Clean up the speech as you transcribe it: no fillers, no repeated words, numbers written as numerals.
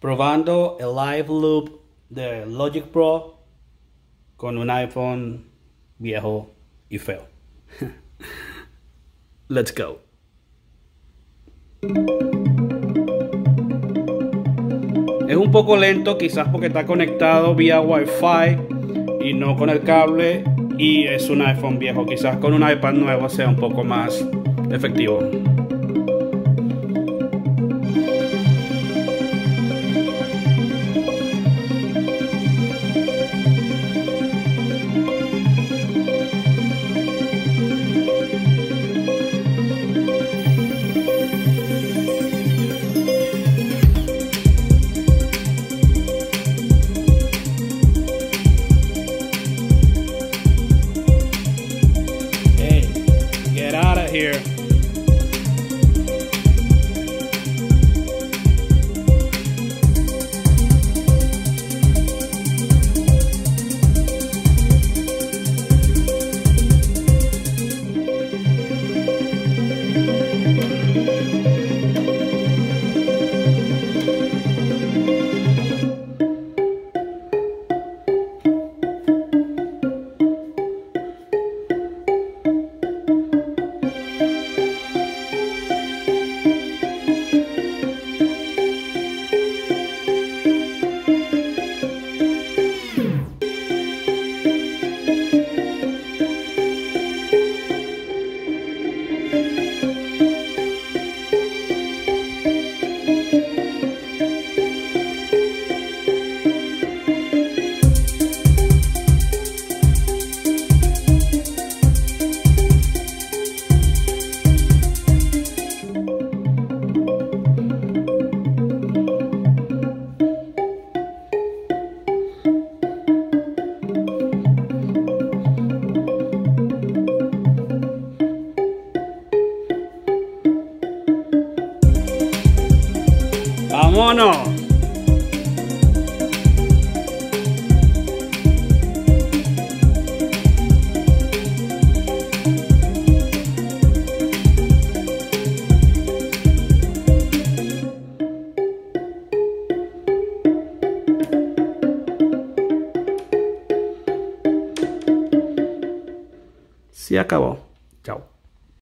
Probando el Live Loop de Logic Pro con un iPhone viejo y feo. Let's go. Es un poco lento, quizás porque está conectado vía Wi-Fi y no con el cable, y es un iPhone viejo. Quizás con un iPad nuevo sea un poco más efectivo. Get out of here. ¡Vámonos! Se acabó.